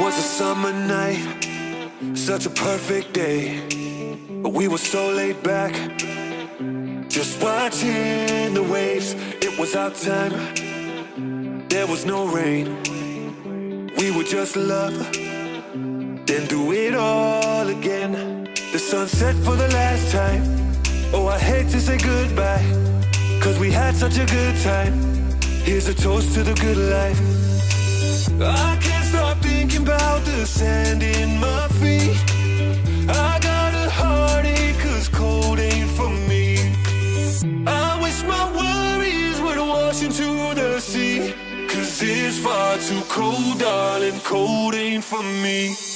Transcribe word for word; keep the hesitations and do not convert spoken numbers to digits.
was a summer night, such a perfect day. We were so laid back, just watching the waves. It was our time, there was no rain. We would just love, then do it all again. The sun set for the last time. Oh, I hate to say goodbye, cause we had such a good time. Here's a toast to the good life. I can't stop thinking about the sand in my feet. I got a heartache cause cold ain't for me. I wish my worries would wash into the sea, cause it's far too cold, darling, cold ain't for me.